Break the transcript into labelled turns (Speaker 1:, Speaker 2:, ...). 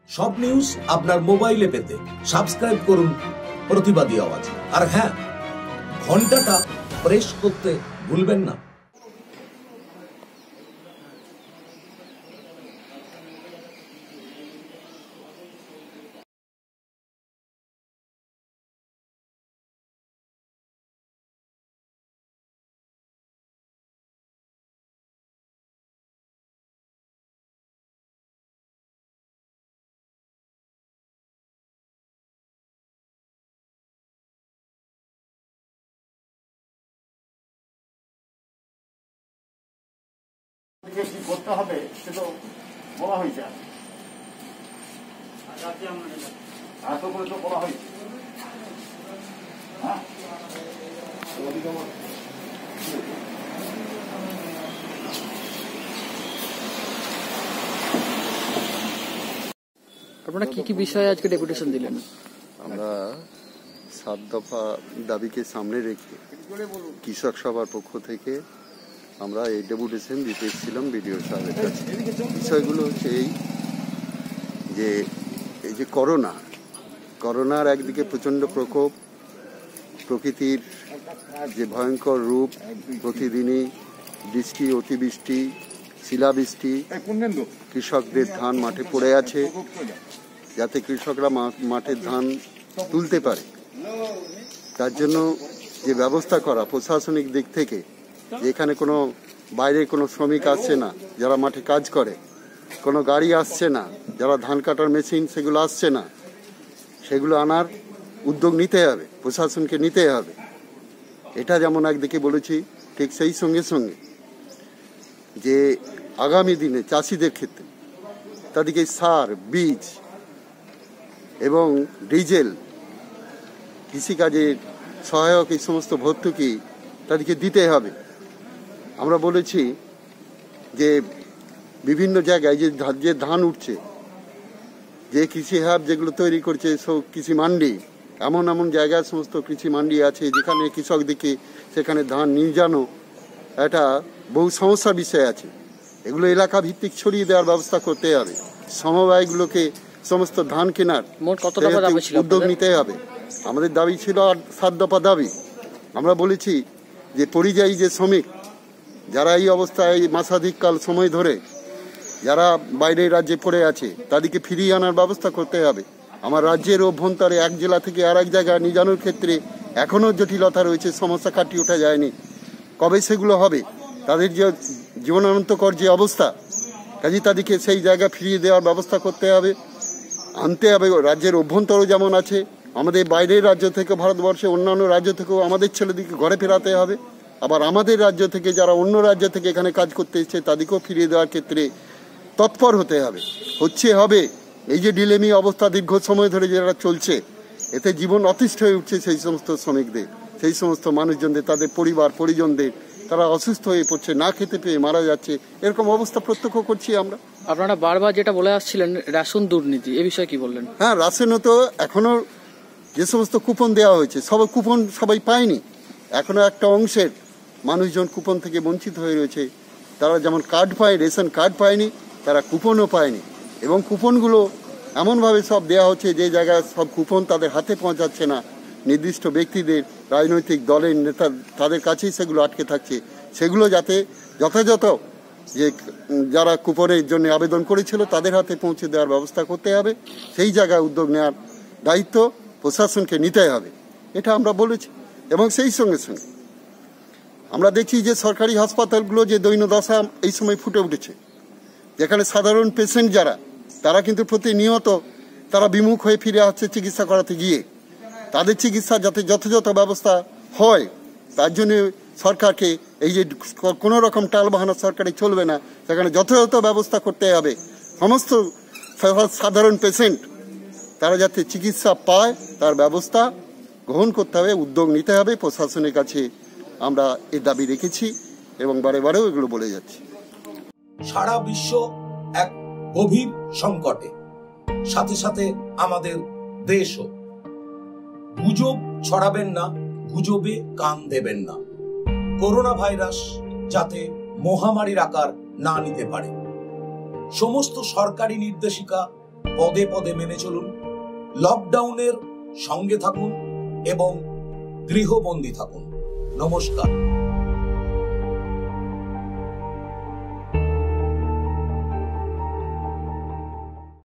Speaker 1: সব নিউজ আপনার মোবাইলে পেতে সাবস্ক্রাইব করুন প্রতিবাদী আওয়াজ। আর হ্যাঁ, ঘন্টাটা প্রেস করতে ভুলবেন না।
Speaker 2: করতে হবে সেটা বলা হয়েছে, এত করে তো বলা হয়েছে।
Speaker 3: আপনারা কি কি বিষয়ে আজকে ডেপুটেশন দিলেন?
Speaker 4: আমরা 7 দফা দাবিকে সামনে রেখে কৃষক সভার পক্ষ থেকে আমরা এই ডেপুটেশন দিতে এসেছিলাম বিডিও সাহেবের কাছে। বিষয়গুলো হচ্ছে এই যে করোনার একদিকে প্রচণ্ড প্রকোপ, প্রকৃতির যে ভয়ঙ্কর রূপ, প্রতিদিনই বৃষ্টি, অতিবৃষ্টি, শিলাবৃষ্টি, কৃষকদের ধান মাঠে পড়ে আছে, যাতে কৃষকরা মাঠের ধান তুলতে পারে তার জন্য যে ব্যবস্থা করা প্রশাসনিক দিক থেকে, যেখানে কোনো বাইরে কোনো শ্রমিক আসছে না যারা মাঠে কাজ করে, কোনো গাড়ি আসছে না, যারা ধান কাটার মেশিন সেগুলো আসছে না, সেগুলো আনার উদ্যোগ নিতে হবে, প্রশাসনকে নিতে হবে। এটা যেমন একদিকে বলেছি, ঠিক সেই সঙ্গে সঙ্গে যে আগামী দিনে চাষিদের ক্ষেত্রে তাদেরকে সার, বীজ এবং ডিজেল, কৃষিকাজের সহায়ক এই সমস্ত ভর্তুকি তাদেরকে দিতে হবে। আমরা বলেছি যে বিভিন্ন জায়গায় যে ধান উঠছে, যে কৃষি হাব যেগুলো তৈরি করছে, সব কৃষি মান্ডি, এমন জায়গায় সমস্ত কৃষি মান্ডি আছে যেখানে কৃষকদেরকে সেখানে ধান নিয়ে যানো একটা বহু সমস্যার বিষয় আছে। এগুলো এলাকা ভিত্তিক ছড়িয়ে দেওয়ার ব্যবস্থা করতে হবে। সমবায়গুলোকে সমস্ত ধান কেনার উদ্যোগ নিতে হবে। আমাদের দাবি ছিল 7 দফা দাবি। আমরা বলেছি যে পরিযায়ী যে শ্রমিক যারা এই অবস্থায় মাসাধিককাল সময় ধরে যারা বাইরের রাজ্যে পড়ে আছে, তাদেরকে ফিরিয়ে আনার ব্যবস্থা করতে হবে। আমার রাজ্যের অভ্যন্তরে এক জেলা থেকে আর এক জায়গায় নিয়ে যাওয়ার ক্ষেত্রে এখনও জটিলতা রয়েছে, সমস্যা কাটিয়ে ওঠা যায়নি। কবে সেগুলো হবে? তাদের যে জীবনান্তকর যে অবস্থা, কাজে তাদেরকে সেই জায়গা ফিরিয়ে দেওয়ার ব্যবস্থা করতে হবে, আনতে হবে। রাজ্যের অভ্যন্তরে যেমন আছে, আমাদের বাইরের রাজ্য থেকে, ভারতবর্ষে অন্যান্য রাজ্য থেকেও আমাদের ছেলেদেরকে ঘরে ফেরাতে হবে। আবার আমাদের রাজ্য থেকে যারা অন্য রাজ্য থেকে এখানে কাজ করতে এসেছে তাদেরকেও ফিরিয়ে দেওয়ার ক্ষেত্রে তৎপর হতে হবে। হবে এই যে ডিলেমি অবস্থা দীর্ঘ সময় ধরে যারা চলছে, এতে জীবন অতিষ্ঠ হয়ে উঠছে সেই সমস্ত শ্রমিকদের, সেই সমস্ত মানুষজনদের, তাদের পরিবার পরিজনদের। তারা অসুস্থ হয়ে পড়ছে, না খেতে পেয়ে মারা যাচ্ছে, এরকম অবস্থা প্রত্যক্ষ করছি আমরা।
Speaker 3: আপনারা বারবার যেটা বলে আসছিলেন রেশন দুর্নীতি, এ বিষয়ে কি বললেন?
Speaker 4: হ্যাঁ, রেশনও তো এখনো যে সমস্ত কুপন দেওয়া হয়েছে, কুপন সবাই পায়নি। এখনো একটা অংশের মানুষজন কুপন থেকে বঞ্চিত হয়ে রয়েছে। তারা যেমন কার্ড পায়, রেশন কার্ড পায়নি, তারা কুপনও পায়নি। এবং কুপনগুলো এমনভাবে সব দেওয়া হচ্ছে যে জায়গায় সব কুপন তাদের হাতে পৌঁছাচ্ছে না, নির্দিষ্ট ব্যক্তিদের, রাজনৈতিক দলের নেতা, তাদের কাছেই সেগুলো আটকে থাকছে। সেগুলো যাতে যথাযথ যে যারা কুপনের জন্য আবেদন করেছিল তাদের হাতে পৌঁছে দেওয়ার ব্যবস্থা করতে হবে। সেই জায়গায় উদ্যোগ নেওয়ার দায়িত্ব প্রশাসনকে নিতে হবে, এটা আমরা বলেছি। এবং সেই সঙ্গে সঙ্গে আমরা দেখছি যে সরকারি হাসপাতালগুলো যে দৈন্যদশা এই সময় ফুটে উঠেছে, যেখানে সাধারণ পেশেন্ট যারা, তারা কিন্তু প্রতিনিয়ত তারা বিমুখ হয়ে ফিরে আসছে চিকিৎসা করাতে গিয়ে। তাদের চিকিৎসা যাতে যথাযথ ব্যবস্থা হয়, তার জন্য সরকারকে এই যে কোনো রকম টালবাহানা সরকারে চলবে না, সেখানে যথাযথ ব্যবস্থা করতে হবে। সমস্ত সাধারণ পেশেন্ট তারা যাতে চিকিৎসা পায় তার ব্যবস্থা গ্রহণ করতে হবে, উদ্যোগ নিতে হবে। প্রশাসনের কাছে আমরা এই দাবি রেখেছি এবং বারেও এগুলো বলে যাচ্ছি।
Speaker 1: সারা বিশ্ব এক গভীর সংকটে, সাথে সাথে আমাদের দেশও। গুজব ছড়াবেন না, গুজবে কান দেবেন না। করোনা ভাইরাস যাতে মহামারীর আকার না নিতে পারে, সমস্ত সরকারি নির্দেশিকা পদে পদে মেনে চলুন, লকডাউনের সঙ্গে থাকুন এবং গৃহবন্দী থাকুন। নমস্কার।